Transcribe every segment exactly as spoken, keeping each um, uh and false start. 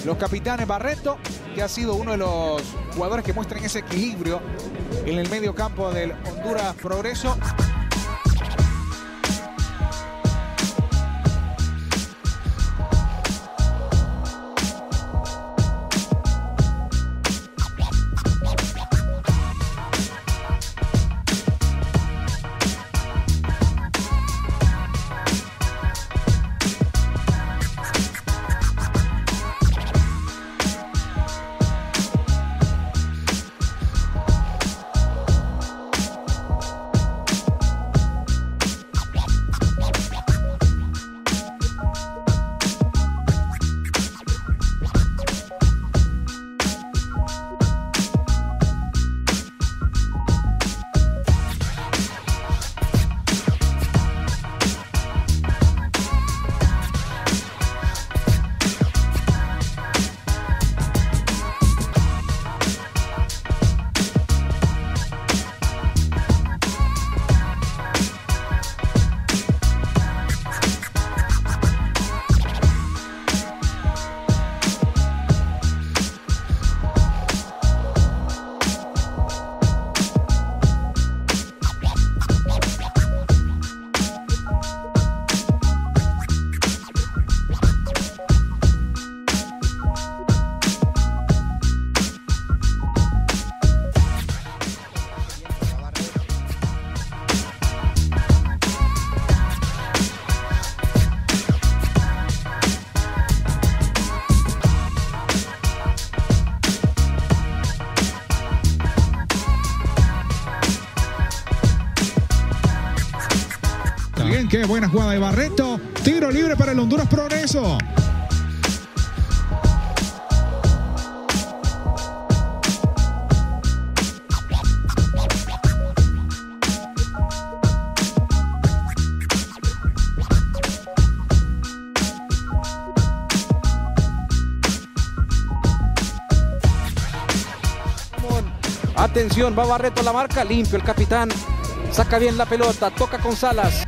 los capitanes. Barreto, que ha sido uno de los jugadores que muestran ese equilibrio en el medio campo del Honduras Progreso. Bien, qué buena jugada de Barreto. Tiro libre para el Honduras Progreso. Atención, va Barreto a la marca, limpio el capitán. Saca bien la pelota, toca con Salas.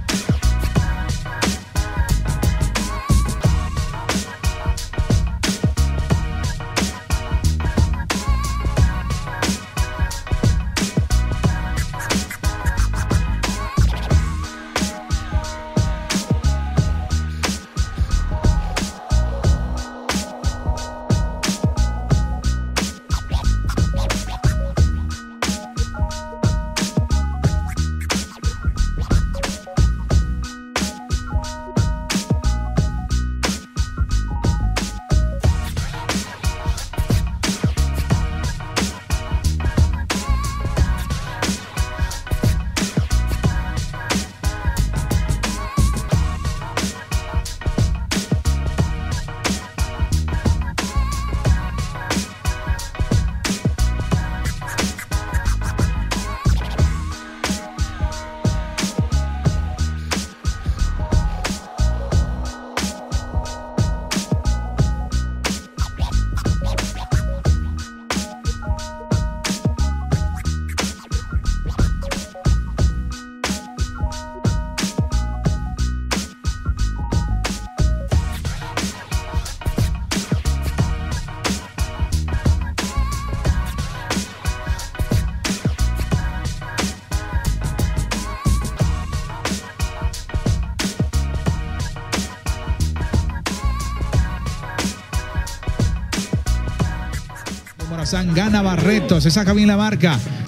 Morazán gana Barreto, se saca bien la marca.